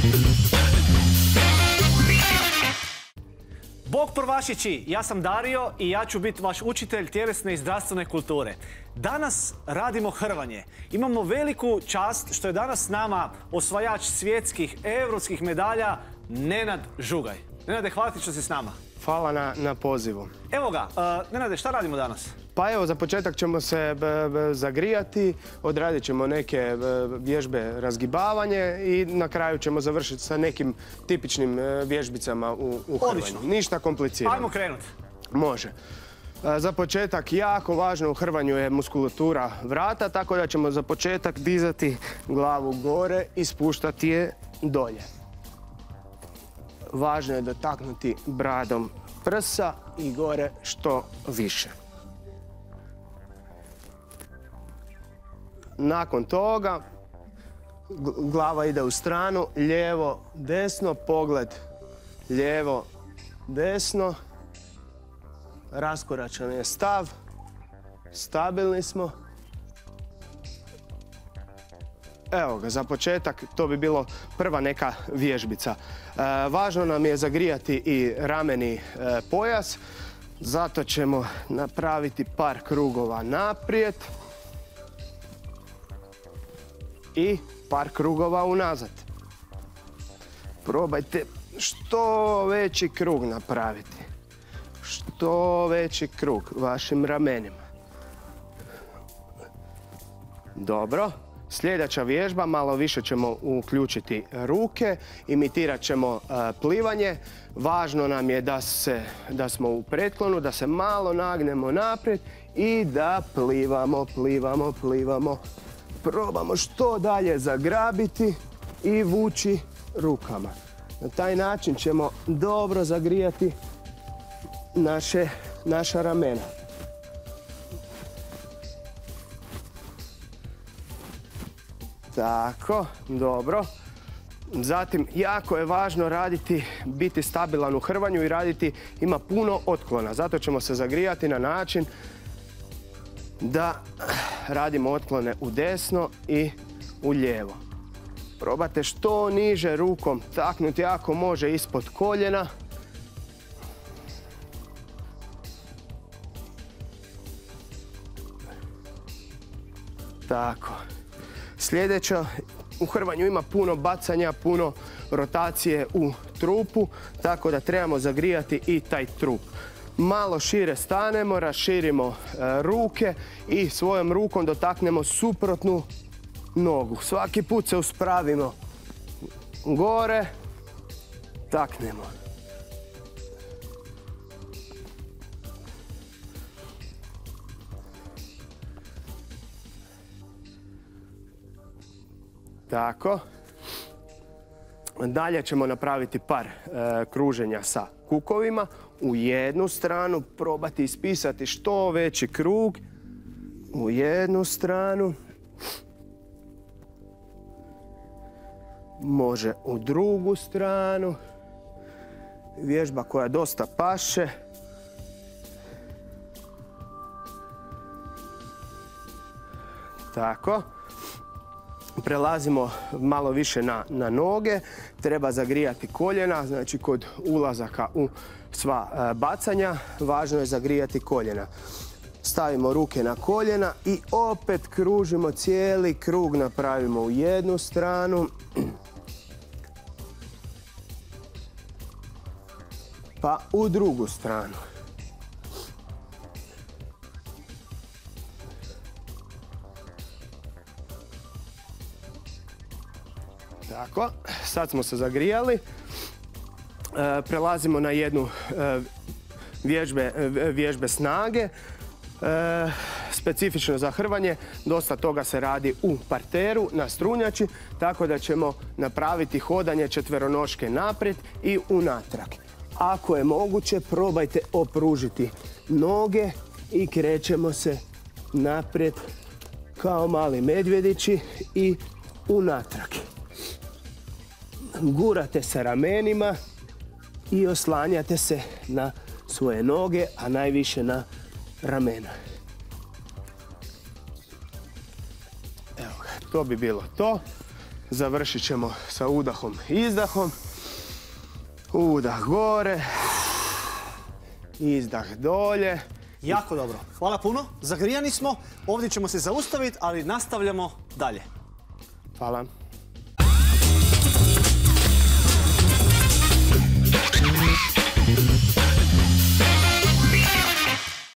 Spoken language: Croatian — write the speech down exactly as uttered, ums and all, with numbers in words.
Bog prvašići, ja sam Dario i ja ću biti vaš učitelj tjelesne i zdravstvene kulture. Danas radimo hrvanje. Imamo veliku čast što je danas s nama osvajač svjetskih, europskih medalja Nenad Žugaj. Nenade, hvala ti što si s nama. Hvala na, na pozivu. Evo ga, uh, Nenade, šta radimo danas? Pa evo, za početak ćemo se b, b, zagrijati, odradit ćemo neke b, vježbe razgibavanje i na kraju ćemo završiti sa nekim tipičnim vježbicama u, u hrvanju. Odlično. Ništa komplicirano. Ajmo krenuti. Može. Za početak jako važno u hrvanju je muskulatura vrata, tako da ćemo za početak dizati glavu gore i spuštati je dolje. Važno je dotaknuti bradom prsa i gore što više. Nakon toga glava ide u stranu, lijevo, desno, pogled lijevo, desno. Raskoračan je stav, stabilni smo. Evo ga, za početak to bi bilo prva neka vježbica. E, važno nam je zagrijati i rameni e, pojas, zato ćemo napraviti par krugova naprijed i par krugova unazad. Probajte što veći krug napraviti. Što veći krug vašim ramenima. Dobro. Sljedeća vježba, malo više ćemo uključiti ruke, imitirat ćemo plivanje. Važno nam je da, se, da smo u pretklonu, da se malo nagnemo naprijed i da plivamo, plivamo, plivamo. Probamo što dalje zagrabiti i vući rukama. Na taj način ćemo dobro zagrijati naše, naša ramena. Tako, dobro. Zatim, jako je važno raditi, biti stabilan u hrvanju i raditi, ima puno otklona. Zato ćemo se zagrijati na način da radimo otklone u desno i u lijevo. Probate što niže rukom taknuti, ako može ispod koljena. Tako. Sljedeće, u hrvanju ima puno bacanja, puno rotacije u trupu, tako da trebamo zagrijati i taj trup. Malo šire stanemo, raširimo e, ruke i svojom rukom dotaknemo suprotnu nogu. Svaki put se uspravimo gore, taknemo. Tako. Dalje ćemo napraviti par e, kruženja sa kukovima. U jednu stranu probati ispisati što veći krug. U jednu stranu. Može u drugu stranu. Vježba koja dosta paše. Tako. Prelazimo malo više na, na noge, treba zagrijati koljena, znači kod ulazaka u sva e, bacanja, važno je zagrijati koljena. Stavimo ruke na koljena i opet kružimo cijeli krug, napravimo u jednu stranu. Pa u drugu stranu. Tako, sad smo se zagrijali. E, prelazimo na jednu e, vježbe, vježbe snage. E, specifično za hrvanje, dosta toga se radi u parteru, na strunjači, tako da ćemo napraviti hodanje četveronoške naprijed i unatrag. Ako je moguće, probajte opružiti noge i krećemo se naprijed kao mali medvjedići i unatrag. Gurate se ramenima i oslanjate se na svoje noge, a najviše na ramena. Evo ga, to bi bilo to. Završit ćemo sa udahom i izdahom. Udah gore. Izdah dolje. Jako dobro. Hvala puno. Zagrijani smo. Ovdje ćemo se zaustaviti, ali nastavljamo dalje. Hvala.